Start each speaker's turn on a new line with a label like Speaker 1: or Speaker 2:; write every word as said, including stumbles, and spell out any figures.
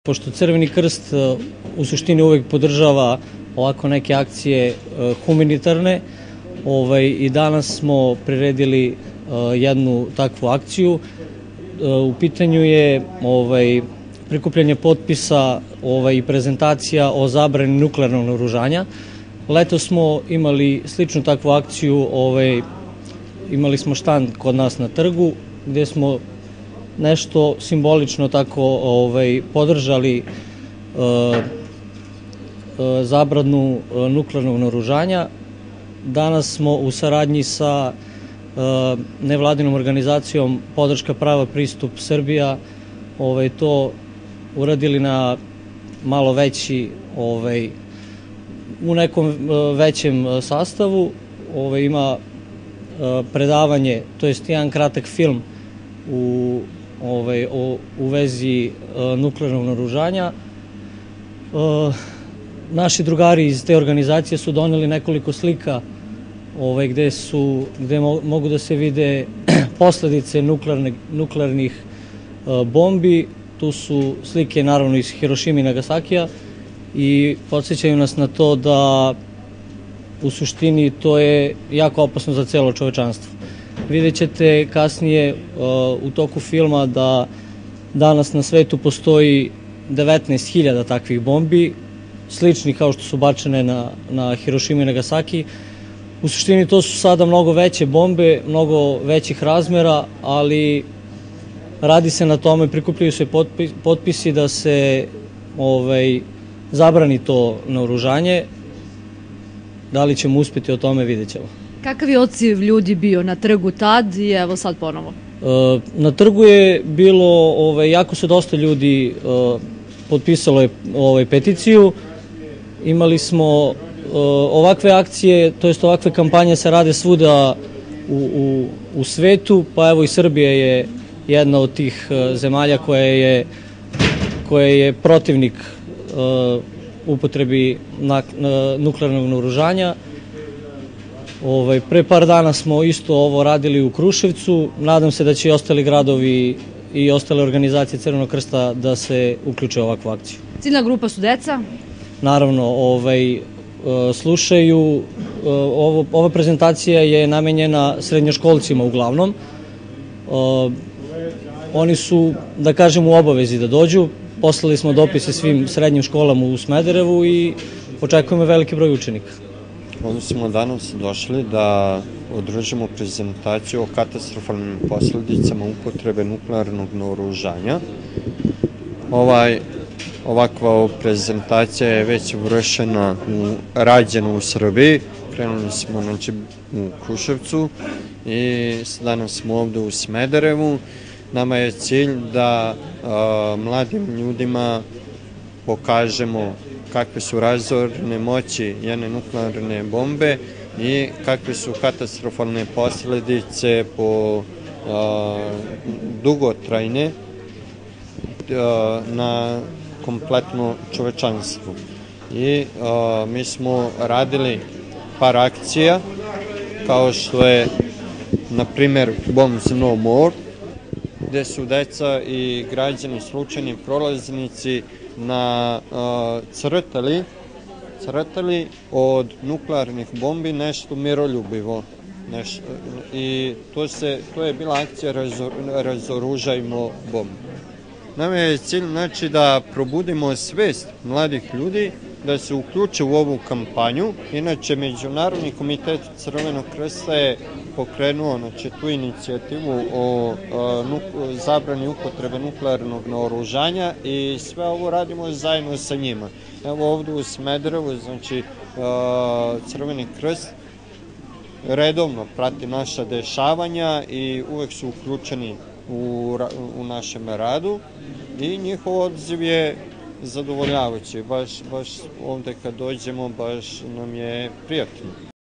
Speaker 1: Pošto Crveni krst u suštini uvek podržava ovako neke akcije humanitarne, i danas smo priredili jednu takvu akciju. U pitanju je prikupljanje potpisa i prezentacija o zabrani nuklearnog naoružanja. Letos smo imali sličnu takvu akciju, imali smo štand kod nas na trgu gde smo nešto simbolično tako podržali zabranu nuklearnog naoružanja. Danas smo u saradnji sa nevladinom organizacijom Podrška prava pristup Srbija to uradili na malo veći, u nekom većem sastavu. Ima predavanje, to jest jedan kratak film u vezi nuklearnog naoružanja. Naši drugari iz te organizacije su doneli nekoliko slika gde mogu da se vide posledice nuklearnih bombi. Tu su slike naravno iz Hirošime i Nagasakija i podsjećaju nas na to da u suštini to je jako opasno za celo čovečanstvo. Vidjet ćete kasnije u toku filma da danas na svetu postoji devetnaest hiljada takvih bombi, sličnih kao što su bačene na Hirošimu i Nagasaki. U suštini to su sada mnogo veće bombe, mnogo većih razmera, ali radi se na tome, prikupljaju se potpisi da se zabrani to naoružanje. Da li ćemo uspeti o tome, vidjet ćemo.
Speaker 2: Kakav je odziv ljudi bio na trgu tad i evo sad ponovo?
Speaker 1: Na trgu je bilo, jako se dosta ljudi potpisalo je peticiju. Imali smo ovakve akcije, to jest ovakve kampanje se rade svuda u svetu, pa evo i Srbija je jedna od tih zemalja koja je protivnik upotrebi nuklearnog naoružanja. Pre par dana smo isto ovo radili u Kruševcu. Nadam se da će i ostali gradovi i ostale organizacije Crvenog krsta da se uključe u ovakvu akciju.
Speaker 2: Ciljna grupa su deca? Naravno,
Speaker 1: slušaju. Ova prezentacija je namenjena srednjoškolcima uglavnom. Oni su, da kažem, u obavezi da dođu. Poslali smo dopise svim srednjim školama u Smederevu i očekujemo veliki broj učenika.
Speaker 3: Ovdje smo danas došli da održimo prezentaciju o katastrofalnim posledicama upotrebe nuklearnog naoružanja. Ovakva prezentacija je već vršena, rađena u Srbiji. Krenuli smo u Kruševcu i danas smo ovdje u Smederevu. Nama je cilj da mladim ljudima pokažemo kakve su razorne moći jedne nuklearne bombe i kakve su katastrofalne posledice po dugotrajne na kompletno čovečanstvo. I mi smo radili par akcija, kao što je, na primer, Bombs No More, gde su deca i građani, slučajni prolaznici, crtali od nuklearnih bombi nešto miroljubivo. I to je bila akcija Razoružajmo bombe. Nama je cilj da probudimo svest mladih ljudi da se uključe u ovu kampanju. Inače, Međunarodni komitet Crvenog krsta je pokrenuo tu inicijativu o zabrani upotrebe nuklearnog naoružanja i sve ovo radimo zajedno sa njima. Evo ovdje u Smederevu, znači Crveni krst redovno prati naša dešavanja i uvek su uključeni u našem radu i njihov odziv je zadovoljavajući. Baš ovdje kad dođemo, baš nam je prijatno.